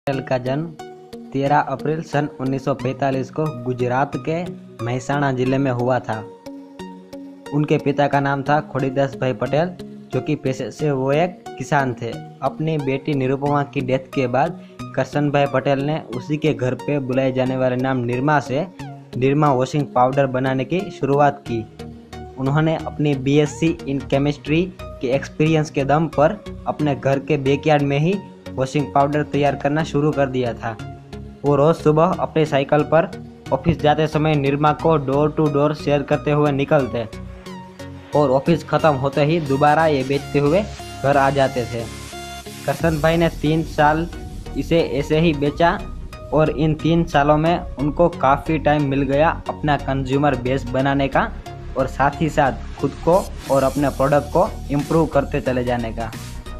पटेल का जन्म 13 अप्रैल सन 1945 को गुजरात के महसाणा जिले में हुआ था। उनके पिता का नाम था खोड़ीदास भाई पटेल, जो कि पेशे से वो एक किसान थे। अपनी बेटी निरुपमा की डेथ के बाद करशन भाई पटेल ने उसी के घर पे बुलाए जाने वाले नाम निरमा से निरमा वॉशिंग पाउडर बनाने की शुरुआत की। उन्होंने अपनी बीएससी इन केमिस्ट्री के एक्सपीरियंस के दम पर अपने घर के बैकयार्ड में ही वॉशिंग पाउडर तैयार करना शुरू कर दिया था। वो रोज़ सुबह अपनी साइकिल पर ऑफिस जाते समय निरमा को डोर टू डोर शेयर करते हुए निकलते और ऑफिस ख़त्म होते ही दोबारा ये बेचते हुए घर आ जाते थे। करशन भाई ने 3 साल इसे ऐसे ही बेचा और इन 3 सालों में उनको काफ़ी टाइम मिल गया अपना कंज्यूमर बेस बनाने का और साथ ही साथ खुद को और अपने प्रोडक्ट को इम्प्रूव करते चले जाने का।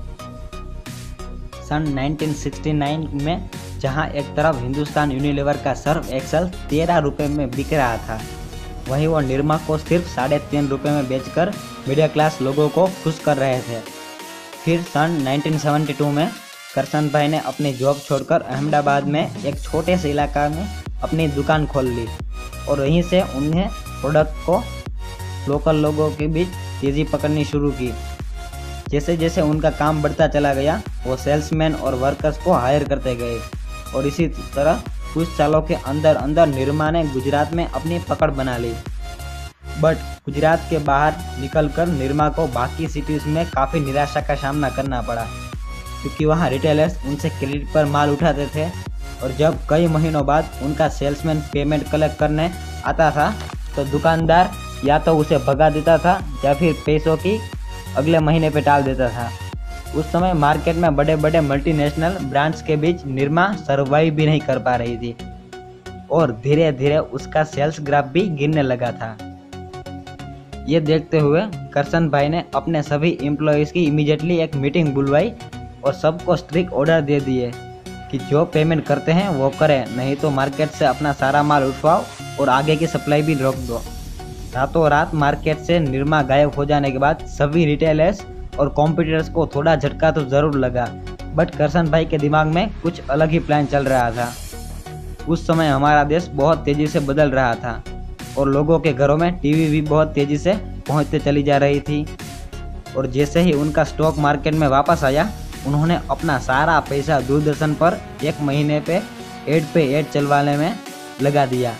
सन 1969 में जहां एक तरफ हिंदुस्तान यूनिलीवर का सर्फ एक्सेल 13 रुपये में बिक रहा था, वहीं वो निरमा को सिर्फ 3.5 रुपये में बेचकर मिडिल क्लास लोगों को खुश कर रहे थे। फिर सन 1972 में करशन भाई ने अपनी जॉब छोड़कर अहमदाबाद में एक छोटे से इलाका में अपनी दुकान खोल ली और वहीं से उन्हें प्रोडक्ट को लोकल लोगों के बीच तेज़ी पकड़नी शुरू की। जैसे जैसे उनका काम बढ़ता चला गया, वो सेल्समैन और वर्कर्स को हायर करते गए और इसी तरह कुछ सालों के अंदर अंदर निरमा ने गुजरात में अपनी पकड़ बना ली। बट गुजरात के बाहर निकलकर निरमा को बाकी सिटीज़ में काफ़ी निराशा का सामना करना पड़ा, क्योंकि वहाँ रिटेलर्स उनसे क्रेडिट पर माल उठाते थे और जब कई महीनों बाद उनका सेल्समैन पेमेंट कलेक्ट करने आता था तो दुकानदार या तो उसे भगा देता था या फिर पैसों की अगले महीने पे टाल देता था। उस समय मार्केट में बड़े बड़े मल्टीनेशनल ब्रांड्स के बीच निरमा सर्वाइव भी नहीं कर पा रही थी और धीरे धीरे उसका सेल्स ग्राफ भी गिरने लगा था। ये देखते हुए करशन भाई ने अपने सभी एम्प्लॉयज़ की इमीडिएटली एक मीटिंग बुलवाई और सबको स्ट्रिक्ट ऑर्डर दे दिए कि जो पेमेंट करते हैं वो करें, नहीं तो मार्केट से अपना सारा माल उठवाओ और आगे की सप्लाई भी रोक दो। रातों रात मार्केट से निरमा गायब हो जाने के बाद सभी रिटेलर्स और कॉम्पिटिटर्स को थोड़ा झटका तो ज़रूर लगा, बट करशन भाई के दिमाग में कुछ अलग ही प्लान चल रहा था। उस समय हमारा देश बहुत तेज़ी से बदल रहा था और लोगों के घरों में टीवी भी बहुत तेज़ी से पहुंचते चली जा रही थी और जैसे ही उनका स्टॉक मार्केट में वापस आया, उन्होंने अपना सारा पैसा दूरदर्शन पर 1 महीने पे एड चलवाने में लगा दिया।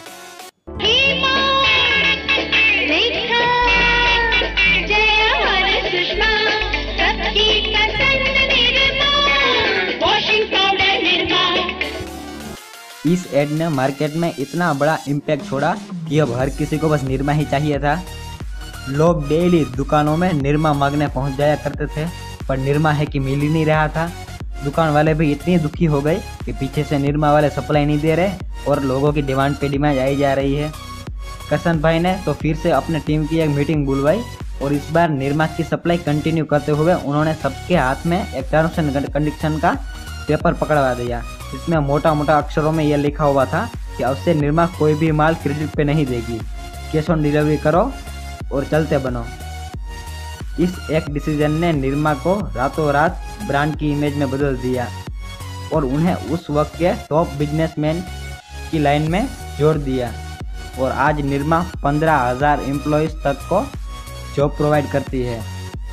इस एड ने मार्केट में इतना बड़ा इम्पैक्ट छोड़ा कि अब हर किसी को बस निरमा ही चाहिए था। लोग डेली दुकानों में निरमा मांगने पहुंच जाया करते थे, पर निरमा है कि मिल ही नहीं रहा था। दुकान वाले भी इतनी दुखी हो गए कि पीछे से निरमा वाले सप्लाई नहीं दे रहे और लोगों की डिमांड पे डिमांड आई जा रही है। करशन भाई ने तो फिर से अपने टीम की एक मीटिंग बुलवाई और इस बार निरमा की सप्लाई कंटिन्यू करते हुए उन्होंने सबके हाथ में एक टर्म्स एंड कंडीशन का पेपर पकड़वा दिया, जिसमें मोटा मोटा अक्षरों में यह लिखा हुआ था कि अब से निरमा कोई भी माल क्रेडिट पे नहीं देगी, कैश ऑन डिलीवरी करो और चलते बनो। इस एक डिसीजन ने निरमा को रातों रात ब्रांड की इमेज में बदल दिया और उन्हें उस वक्त के टॉप बिजनेसमैन की लाइन में जोड़ दिया और आज निरमा 15,000 एम्प्लॉयज़ तक को जॉब प्रोवाइड करती है।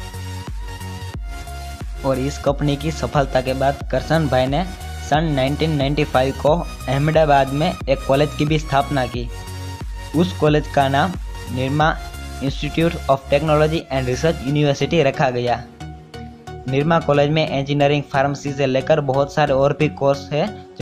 और इस कंपनी की सफलता के बाद करशन भाई ने सन 1995 को अहमदाबाद में एक कॉलेज की भी स्थापना की। उस कॉलेज का नाम Nirma Institute of Technology and Research University रखा गया। निरमा कॉलेज में इंजीनियरिंग, फार्मेसी से लेकर बहुत सारे और भी कोर्स है